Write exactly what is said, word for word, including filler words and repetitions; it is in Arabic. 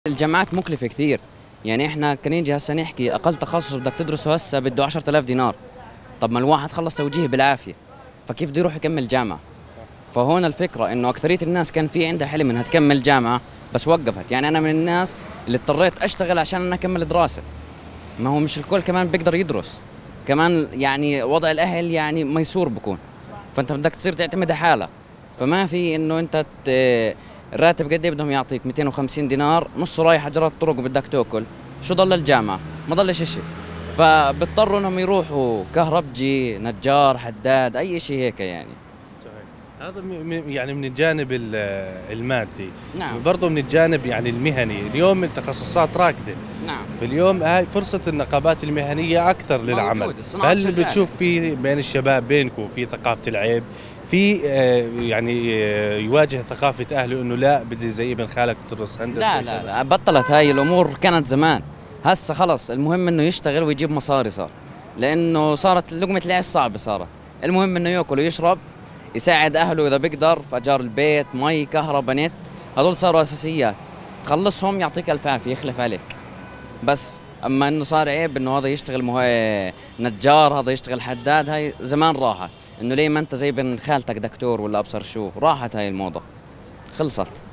الجامعات مكلفة كثير. يعني احنا كنيجي هسه نحكي اقل تخصص بدك تدرسه هسه بده عشرة آلاف دينار. طب ما الواحد خلص توجيه بالعافية، فكيف بده يروح يكمل جامعة؟ فهون الفكرة انه اكثرية الناس كان في عندها حلم انها تكمل جامعة بس وقفت. يعني انا من الناس اللي اضطريت اشتغل عشان انا اكمل دراسة. ما هو مش الكل كمان بيقدر يدرس، كمان يعني وضع الاهل يعني ميسور بكون، فانت بدك تصير تعتمد على حالك. فما في انه انت ت- الراتب قد ايه بدهم يعطيك مئتين وخمسين دينار، نصه رايح اجرات طرق وبدك تاكل، شو ضل الجامعه؟ ما ضلش شيء. فبيضطروا انهم يروحوا كهربجي، نجار، حداد، اي شيء هيك يعني. صحيح. هذا م- م- يعني من الجانب ال- المادي. نعم. برضه من الجانب يعني المهني، اليوم التخصصات راكده. نعم. في اليوم هاي فرصة النقابات المهنية أكثر للعمل. موجود، الصناعة هل شغالة. بتشوف في بين الشباب بينكم في ثقافة العيب، في آه، يعني آه، يواجه ثقافة أهله إنه لا بدي زي ابن خالك تدرس هندسة؟ لا لا لا، بطلت هاي الامور، كانت زمان. هسه خلص المهم انه يشتغل ويجيب مصاري صار، لانه صارت لقمة العيش صعبة صارت. المهم انه ياكل ويشرب، يساعد اهله اذا بيقدر في اجار البيت، مي، كهرباء، نت، هذول صاروا اساسيات. تخلصهم يعطيك الف عافية، يخلف عليك. بس اما انه صار عيب انه هذا يشتغل مه... نجار، هذا يشتغل حداد، هاي زمان راحت. انه ليه ما انت زي بن خالتك دكتور ولا ابصر شو، راحت هاي الموضة، خلصت.